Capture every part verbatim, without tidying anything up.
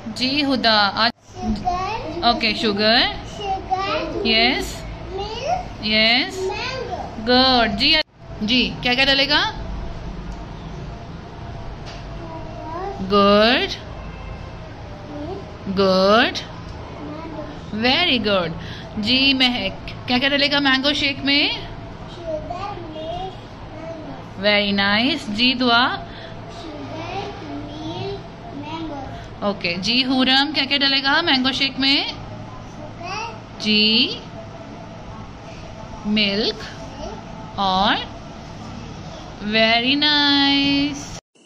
जी Huda. Okay sugar. Yes yes good. जी जी क्या क्या डलेगा? Good good very good. जी महक क्या क्या डलेगा मैंगो शेक में? Very nice. जी दुआ। Okay okay. जी हुरम क्या क्या डलेगा मैंगो शेक में? जी मिल्क और very nice.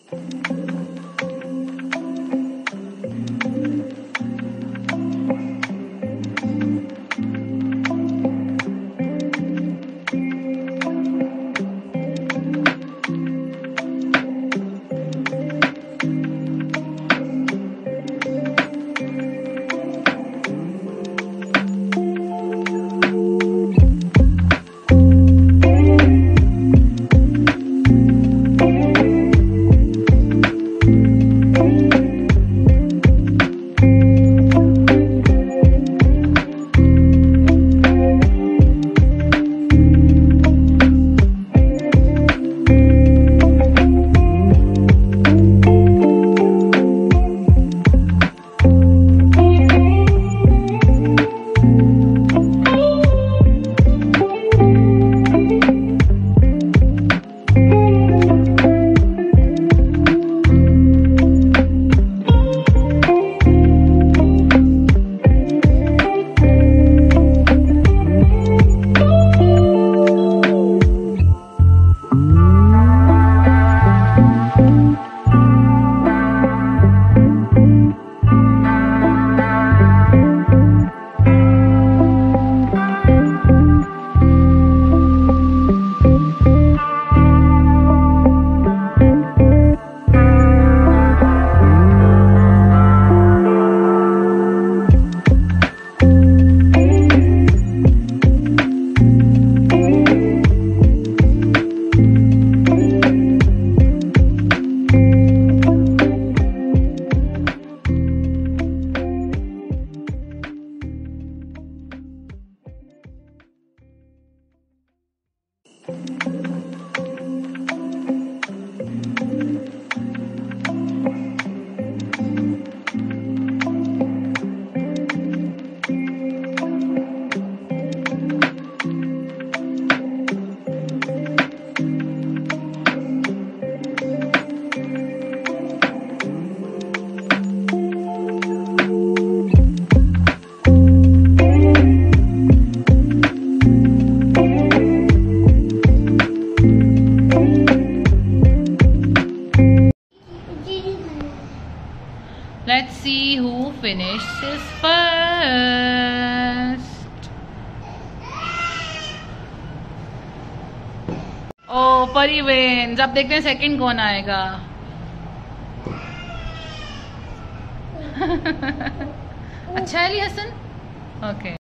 Let's see who finishes first. Oh, परी wins. अब देखते हैं सेकंड कौन आएगा. अच्छा है अली हसन. ओके.